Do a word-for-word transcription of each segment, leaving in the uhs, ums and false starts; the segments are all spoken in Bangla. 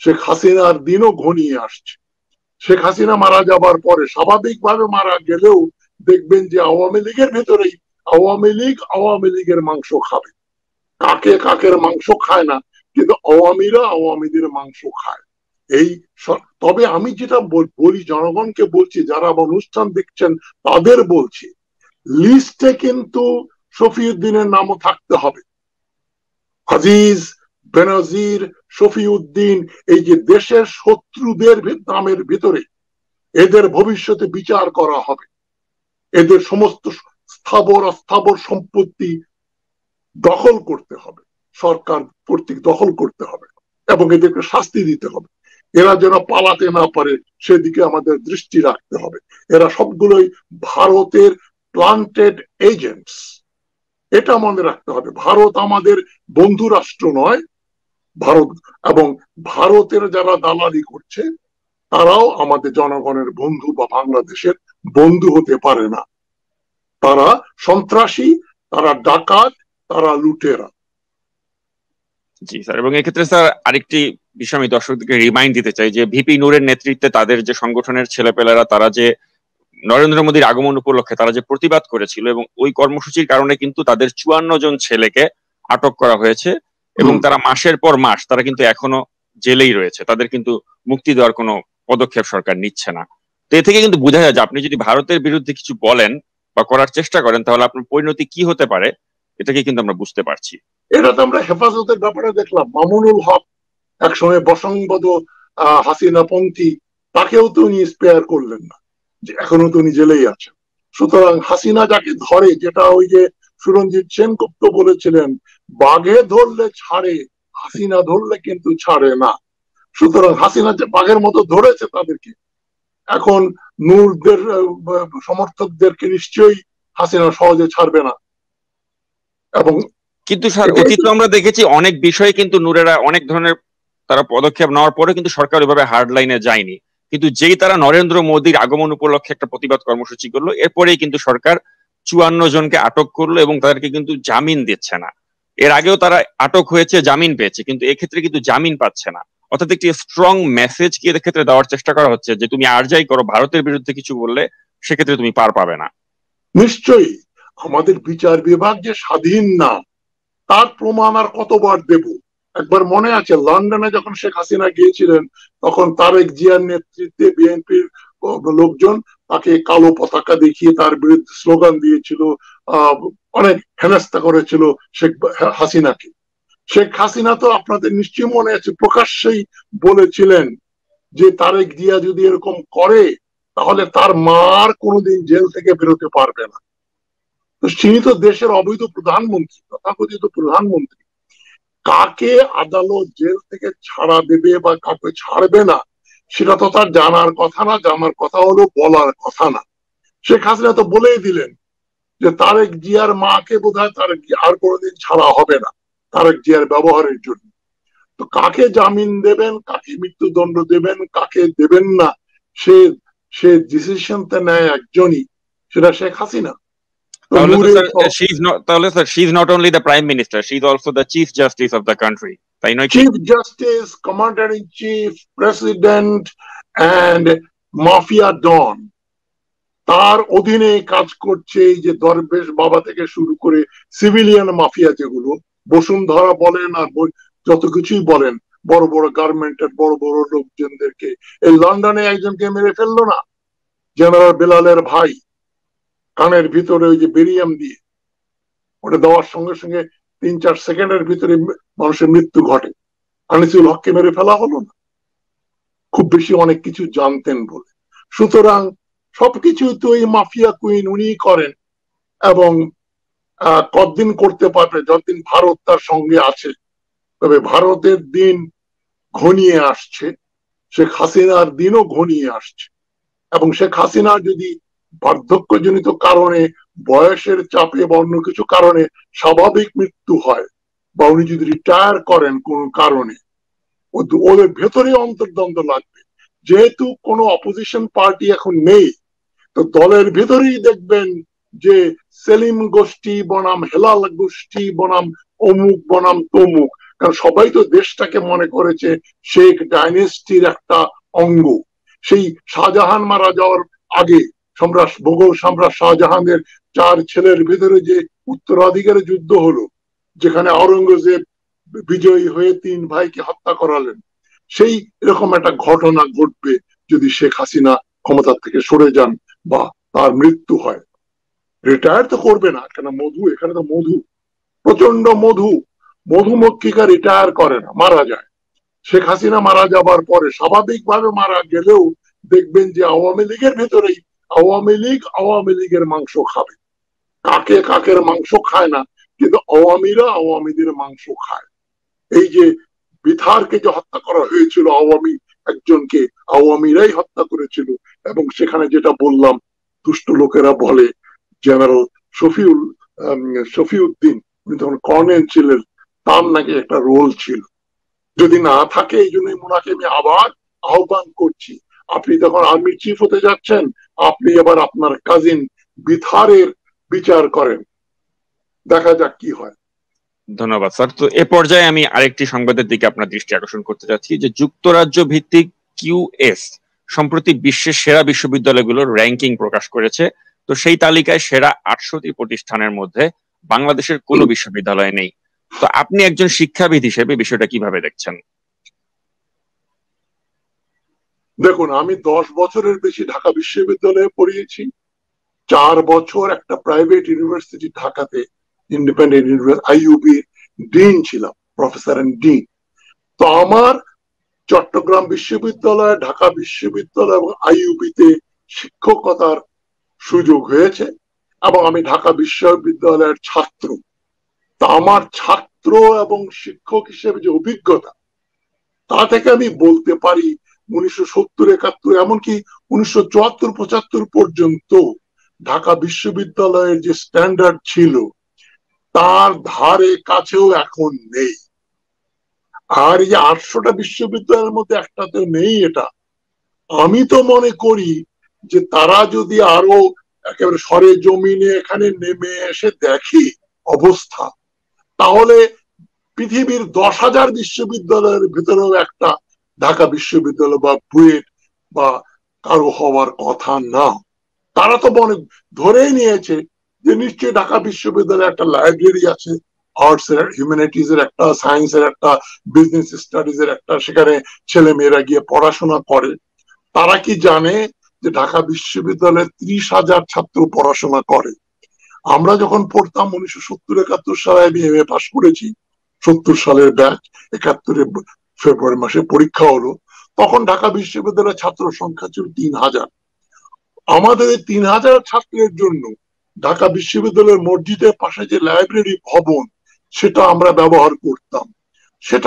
শেখ হাসিনার দিনও ঘনিয়ে আসছে। শেখ হাসিনা মারা যাবার পরে স্বাভাবিকভাবে মারা গেলেও দেখবেন যে আওয়ামী লীগের ভেতরেই আওয়ামী লীগ আওয়ামী লীগের মাংস খাবে, কাকে কাকের মাংস খায় না, কিন্তু আওয়ামীরা আওয়ামীদের মাংস খায়। এই তবে আমি যেটা বলি জনগণকে বলছি, যারা অনুষ্ঠান দেখছেন তাদের বলছি, লিস্টে কিন্তু শফিউদ্দিনের নামও থাকতে হবে। আজিজ, বেনজির, শফিউদ্দিন, এই যে দেশের শত্রুদের নামের ভিতরে এদের ভবিষ্যতে বিচার করা হবে। এদের সমস্ত স্থাবর অস্থাবর সম্পত্তি দখল করতে হবে, সরকার কর্তৃক দখল করতে হবে এবং এদেরকে শাস্তি দিতে হবে। এরা যেন পালাতে না পারে সেদিকে আমাদের দৃষ্টি রাখতে হবে। এরা সবগুলোই ভারতের প্লান্টেড এজেন্টস, এটা মনে রাখতে হবে। ভারত আমাদের বন্ধু রাষ্ট্র নয়, ভারত এবং ভারতের যারা দালালি করছে তারাও আমাদের জনগণের বন্ধু বা বাংলাদেশের বন্ধু হতে পারে না। তারা সন্ত্রাসী, তারা ডাকাত, তারা লুটেরা। জি স্যার, এবং এক্ষেত্রে স্যার আরেকটি বিষয় আমি দর্শকদেরকে রিমাইন্ড দিতে চাই যে ভিপি নূরের নেতৃত্বে তাদের যে সংগঠনের ছেলেপেলেরা তারা যে নরেন্দ্র মোদীর আগমন উপলক্ষে তারা যে প্রতিবাদ করেছিল এবং ওই কর্মসূচির কারণে কিন্তু তাদের চুয়ান্ন জন ছেলেকে আটক করা হয়েছে এবং তারা মাসের পর মাস তারা কিন্তু এখনো জেলেই রয়েছে, তাদের কিন্তু মুক্তি দেওয়ার কোনো পদক্ষেপ সরকার নিচ্ছে না। তো এ থেকে কিন্তু বোঝা যায় যে আপনি যদি ভারতের বিরুদ্ধে কিছু বলেন বা করার চেষ্টা করেন তাহলে আপনার পরিণতি কি হতে পারে এটাকে কিন্তু আমরা বুঝতে পারছি। এটা তো আমরা হেফাজতের ব্যাপারে দেখলাম, মামুনুল হক একসময় বসংবদ হাসিনা পন্থী, তাকেও তো উনি স্পেয়ার করলেন না, যে এখনো তো উনি জেলেই আছেন। সুতরাং হাসিনা যাকে ধরে, যেটা ওই যে সুরঞ্জিত সেনগুপ্ত বলেছিলেন, বাঘে ধরলে ছাড়ে, হাসিনা ধরলে কিন্তু ছাড়ে না। সুতরাং হাসিনা যে বাঘের মতো ধরেছে তাদেরকে, এখন নূরদের সমর্থকদেরকে নিশ্চয়ই হাসিনা সহজে ছাড়বে না। এবং কিন্তু স্যার অতীতে আমরা দেখেছি অনেক বিষয়ে কিন্তু নূরেরা অনেক ধরনের তারা পদক্ষেপ নেওয়ার পরে কিন্তু সরকার ওইভাবে হার্ড লাইনে যায়নি, কিন্তু যেই তারা নরেন্দ্র মোদীর আগমন উপলক্ষে একটা প্রতিবাদ কর্মসূচি করলো এরপরেই কিন্তু সরকার চুয়ান্ন জনকে আটক করলো এবং তাদেরকে কিন্তু জামিন দিচ্ছে না। এর আগেও তারা আটক হয়েছে, জামিন পেয়েছে, কিন্তু এক্ষেত্রে কিন্তু জামিন পাচ্ছে না। অর্থাৎ একটি স্ট্রং মেসেজ কি এর ক্ষেত্রে দেওয়ার চেষ্টা করা হচ্ছে যে তুমি আর যাই করো, ভারতের বিরুদ্ধে কিছু বললে সেক্ষেত্রে তুমি পার পাবে না। নিশ্চয়ই আমাদের বিচার বিভাগ যে স্বাধীন না তার প্রমাণ আর কতবার দেব। একবার মনে আছে লন্ডনে যখন শেখ হাসিনা গিয়েছিলেন তখন তারেক জিয়ার নেতৃত্বে বিএনপির লোকজন তাকে কালো পতাকা দেখিয়ে তার বিরুদ্ধে স্লোগান দিয়েছিল, আহ অনেক হেনস্থা করেছিল শেখ হাসিনাকে। শেখ হাসিনা তো আপনাদের নিশ্চয়ই মনে আছে প্রকাশ্যেই বলেছিলেন যে তারেক জিয়া যদি এরকম করে তাহলে তার মার কোনোদিন জেল থেকে বেরোতে পারবে না। তো তিনি তো দেশের অবৈধ প্রধানমন্ত্রী, তথাকথিত প্রধানমন্ত্রী। কাকে আদালত জেল থেকে ছাড়া দেবে বা কাকে ছাড়বে না সেটা তো তার জানার কথা না, জানার কথা হলো বলার কথা না। শেখ হাসিনা তো বলেই দিলেন যে তারেক জিয়ার মাকে বোধহয় তারেক আর কোনোদিন ছাড়া হবে না তারেক জিয়ার ব্যবহারের জন্য। তো কাকে জামিন দেবেন, কাকে মৃত্যুদণ্ড দেবেন, কাকে দেবেন না, সে সে ডিসিশনটা নেয় একজনই, সেটা Sheikh Hasina. She is not, she is not only the Prime Minister, she is also the Chief Justice of the country. Chief Justice, Commander in Chief, President and Mafia Don, তার অধীনে কাজ করছে এই যে দরবেশ বাবা থেকে শুরু করে সিভিলিয়ান মাফিয়া, যেগুলো বসুন্ধরা বলেন আর যত কিছুই বলেন, বড় বড় গার্মেন্টের বড় বড় লোকজনদেরকে। এই লন্ডনে একজনকে মেরে ফেললো না জেনারেল বেলালের ভাই, কানের ভিতরে ওই যে বেরিয়াম দিয়ে, ওটা দেওয়ার সঙ্গে সঙ্গে তিন চার সেকেন্ডের ভিতরে মানুষের মৃত্যু ঘটে। আনিসুল হককে মেরে ফেলা হলো না, খুব বেশি অনেক কিছু জানতেন বলে। সুতরাং সবকিছু তো এই মাফিয়া কুইন উনি করেন এবং আহ কতদিন করতে পারবে, যতদিন ভারত তার সঙ্গে আছে। তবে ভারতের দিন ঘনিয়ে আসছে, শেখ হাসিনার দিনও ঘনিয়ে আসছে, এবং শেখ হাসিনা যদি বার্ধক্যজনিত কারণে, বয়সের চাপে বা অন্য কিছু কারণে স্বাভাবিক মৃত্যু হয় বা উনি যদি রিটায়ার করেন কোন কারণে, ওদের ভেতরে অন্তর্দ্বন্দ্ব লাগবে। যেহেতু কোনো অপোজিশন পার্টি এখন নেই, তো দলের ভেতরেই দেখবেন যে সেলিম গোষ্ঠী বনাম হেলাল গোষ্ঠী বনাম অমুক বনাম তমুক, কারণ সবাই তো দেশটাকে মনে করেছে শেখ ডাইনেস্টির একটা অঙ্গ। সেই শাহজাহান মারা যাওয়ার আগে সম্রাট মোগল সম্রাট শাহজাহানের চার ছেলের ভিতরে যে উত্তরাধিকারী যুদ্ধ হলো, যেখানে আওরঙ্গজেব বিজয়ী হয়ে তিন ভাইকে হত্যা করালেন, সেই এরকম একটা ঘটনা ঘটবে যদি শেখ হাসিনা ক্ষমতা থেকে সরে যান বা তার মৃত্যু হয়। রিটায়ার তো করবে না, কেন মধু, এখানে তো মধু, প্রচন্ড মধু, মধুমক্ষিকা রিটায়ার করে না, মারা যায়। শেখ হাসিনা মারা যাবার পরে স্বাভাবিকভাবে মারা গেলেও দেখবেন যে আওয়ামী লীগের ভেতরেই আওয়ামী লীগ আওয়ামী লীগের মাংস খাবে। কাকে কাকের মাংস খায় না, কিন্তু আওয়ামীরা আওয়ামীদের মাংস খায়। এই যে বিথারকে যে হত্যা করা হয়েছিল, আওয়ামী একজনকে আওয়ামীরাই হত্যা করেছিল। এবং সেখানে যেটা বললাম, দুষ্ট লোকেরা বলে জেনারেল শফিউল শফিউদ্দিন, উনি তখন কর্নেল ছিলেন, তার নাকি একটা রোল ছিল। যদি না থাকে, এই জন্যই ওনাকে আমি আবার আহ্বান করছি, আপনি তখন আর্মির চিফ হতে যাচ্ছেন, আপনি এবার আপনার কাজিন বিথারের বিচার করেন, দেখা যাক কি হয়। ধন্যবাদ স্যার। তো এ পর্যায়ে আমি আরেকটি সংবাদের দিকে আপনার দৃষ্টি আকর্ষণ করতে চাচ্ছি, যে যুক্তরাজ্য ভিত্তিক কিউএস সম্প্রতি বিশ্বের সেরা বিশ্ববিদ্যালয়গুলোর র্যাঙ্কিং প্রকাশ করেছে। তো সেই তালিকায় সেরা আটশোটি প্রতিষ্ঠানের মধ্যে বাংলাদেশের কোনো বিশ্ববিদ্যালয় নেই। তো আপনি একজন শিক্ষাবিদ হিসেবে বিষয়টা কিভাবে দেখছেন? দেখুন, আমি দশ বছরের বেশি ঢাকা বিশ্ববিদ্যালয়ে পড়িয়েছি, চার বছর একটা প্রাইভেট ইউনিভার্সিটি ঢাকাতে, ইন্ডিপেন্ডেন্ট ইউনিভার্সিটি আইইউবি ডিন ছিলাম, প্রফেসর এন্ড ডিন। তো আমার চট্টগ্রাম বিশ্ববিদ্যালয়, ঢাকা বিশ্ববিদ্যালয় এবং আইইউবিতে শিক্ষকতার সুযোগ হয়েছে, এবং আমি ঢাকা বিশ্ববিদ্যালয়ের ছাত্র। তা আমার ছাত্র এবং শিক্ষক হিসেবে যে অভিজ্ঞতা, তা থেকে আমি বলতে পারি উনিশশো সত্তর একাত্তর এমনকি উনিশশো চুয়াত্তর পঁচাত্তর পর্যন্ত ঢাকা বিশ্ববিদ্যালয়ের যে স্ট্যান্ডার্ড ছিল, তার ধারে কাছেও এখন নেই। আর এই যে আটশোটা বিশ্ববিদ্যালয়ের মধ্যে একটাতে নেই, এটা আমি তো মনে করি যে তারা যদি আরো একেবারে সরে জমিনে এখানে নেমে এসে দেখি অবস্থা, তাহলে পৃথিবীর দশ হাজার বিশ্ববিদ্যালয়ের ভেতরেও একটা ঢাকা বিশ্ববিদ্যালয় বা বুয়েট বা কারো হওয়ার কথা না। তারা তো মনে ধরেই নিয়েছে যে নিশ্চয়ই ঢাকা বিশ্ববিদ্যালয়ে একটা লাইব্রেরি আছে, আর্টস এর, হিউম্যানিটিজ এর একটা, সায়েন্স এর একটা, বিজনেস স্টাডিজ এর একটা, সেখানে ছেলে মেয়েরা গিয়ে পড়াশোনা করে। তারা কি জানে যে ঢাকা বিশ্ববিদ্যালয়ে ত্রিশ হাজার ছাত্র পড়াশোনা করে? আমরা যখন পড়তাম উনিশশো সত্তর একাত্তর সালে, আমি এম এ পাশ করেছি, সত্তর সালের ব্যাচ, একাত্তরে ফেব্রুয়ারি মাসে পরীক্ষা হলো, তখন ঢাকা বিশ্ববিদ্যালয়ের ছাত্র সংখ্যা ছিল তিন হাজার। আমাদের এই তিন হাজার ছাত্রের জন্য ঢাকা বিশ্ববিদ্যালয়ের মসজিদের পাশে যে লাইব্রেরি ভবন, সেটা আমরা ব্যবহার করতাম, সেটা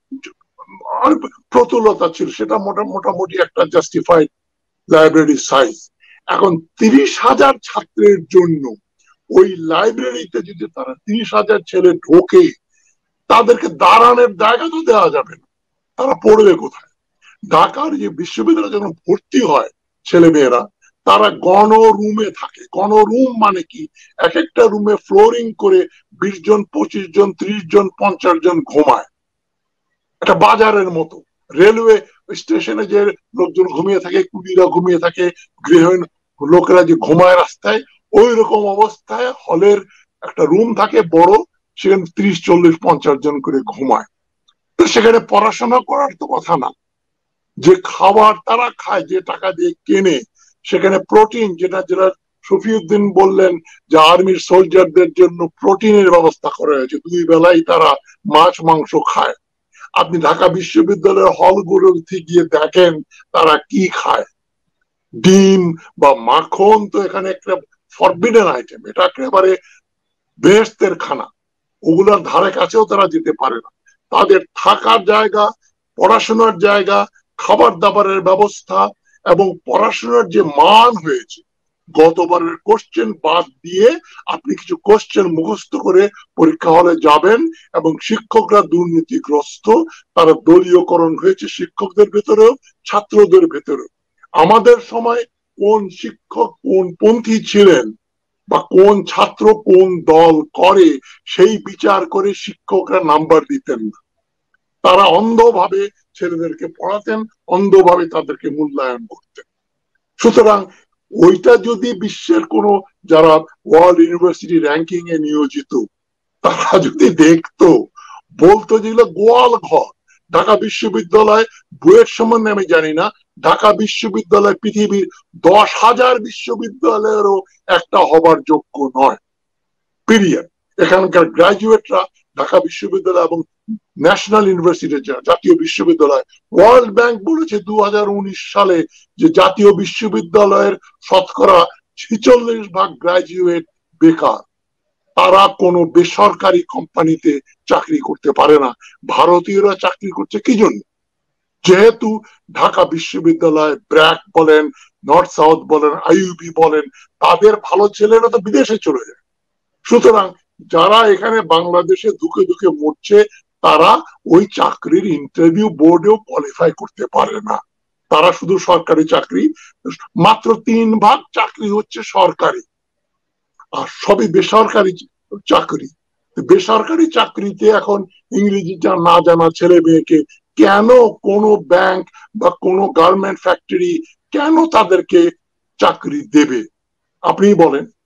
প্রতুলতা ছিল, সেটা মোটামুটি একটা জাস্টিফাইড লাইব্রেরি সাইজ। এখন তিরিশ হাজার ছাত্রের জন্য ওই লাইব্রেরিতে যদি তারা তিরিশ হাজার ছেলে ঢোকে, তাদেরকে দাঁড়ানোর জায়গা তো দেওয়া যাবে না, তারা পড়বে কোথায়? ঢাকার যে বিশ্ববিদ্যালয়ে যখন ভর্তি হয় ছেলে মেয়েরা, তারা গণ রুমে থাকে। গণ রুম মানে কি? এক একটা রুমে ফ্লোরিং করে বিশ জন, পঁচিশ জন, ত্রিশ জন, পঞ্চাশ জন ঘুমায়, একটা বাজারের মতো। রেলওয়ে স্টেশনে যে লোকজন ঘুমিয়ে থাকে, কুলিরা ঘুমিয়ে থাকে, গৃহহীন লোকেরা যে ঘুমায় রাস্তায়, ওই রকম অবস্থায় হলের একটা রুম থাকে বড়, সেখানে ত্রিশ চল্লিশ পঞ্চাশ জন করে ঘুমায়। তো সেখানে পড়াশোনা করার তো কথা না। যে খাবার তারা খায়, যে টাকা দিয়ে কেনে, সেখানে প্রোটিন, যেটা যেটা শফিউদ্দিন বললেন যে আর্মির সোলজারদের জন্য প্রোটিনের ব্যবস্থা করা হয়েছে, দুই বেলাই তারা মাছ মাংস খায়। আপনি ঢাকা বিশ্ববিদ্যালয়ের হলগুলো গিয়ে দেখেন তারা কি খায়। ডিম বা মাখন তো এখানে একটা ফরবিডেন আইটেম, এটা একেবারে বেহেশতের খানা, ওগুলোর ধারে কাছেও তারা যেতে পারে না। তাদের থাকার জায়গা, পড়াশোনার জায়গা, খাবার দাবারের ব্যবস্থা এবং পড়াশোনার যে মান হয়েছে, গতবারের কোশ্চেন বাদ দিয়ে আপনি কিছু কোশ্চেন মুখস্থ করে পরীক্ষা হলে যাবেন, এবং শিক্ষকরা দুর্নীতিগ্রস্ত, তারা দলীয়করণ হয়েছে শিক্ষকদের ভেতরেও ছাত্রদের ভেতরেও। আমাদের সময় কোন শিক্ষক কোন পন্থী ছিলেন বা কোন ছাত্র কোন দল করে, সেই বিচার করে শিক্ষকরা নাম্বার দিতেন না। তারা অন্ধভাবে ছেলেদেরকে পড়াতেন, অন্ধভাবে তাদেরকে মূল্যায়ন করতেন। সুতরাং ওইটা যদি বিশ্বের কোন যারা ওয়ার্ল্ড ইউনিভার্সিটি র্যাঙ্কিং এ নিয়োজিত তারা যদি দেখতো, বলতো যেগুলো গোয়াল ঘর। ঢাকা বিশ্ববিদ্যালয় বুয়েট সম্বন্ধে আমি জানি না, ঢাকা বিশ্ববিদ্যালয় পৃথিবীর দশ হাজার বিশ্ববিদ্যালয়েরও একটা হবার যোগ্য নয়, পিরিয়ড। এখানকার গ্রাজুয়েটরা ঢাকা বিশ্ববিদ্যালয় এবং ন্যাশনাল ইউনিভার্সিটি জাতীয় বিশ্ববিদ্যালয়, ওয়ার্ল্ড ব্যাংক বলেছে দু হাজার উনিশ সালে যে জাতীয় বিশ্ববিদ্যালয়ের শতকরা ছিচল্লিশ ভাগ গ্রাজুয়েট বেকার, তারা কোনো বেসরকারি কোম্পানিতে চাকরি করতে পারে না। ভারতীয়রা চাকরি করছে কি জন্য? যেহেতু ঢাকা বিশ্ববিদ্যালয়, ব্র্যাক বলেন, নর্থ সাউথ বলেন, আইইউবি বলেন, তাদের ভালো ছেলেরা তো বিদেশে চলে যায়। সুতরাং যারা এখানে বাংলাদেশে ধুকে ধুকে মরছে তারা ওই চাকরির ইন্টারভিউ বোর্ডেও কোয়ালিফাই করতে পারে না। তারা শুধু সরকারি চাকরি, মাত্র তিন ভাগ চাকরি হচ্ছে সরকারি, আর সবই বেসরকারি চাকরি। বেসরকারি চাকরিতে এখন ইংরেজি না জানা ছেলে মেয়েকে কেন কোনো ব্যাংক বা কোনো গার্মেন্ট ফ্যাক্টরি কেন তাদেরকে চাকরি দেবে? আপনি বলেন।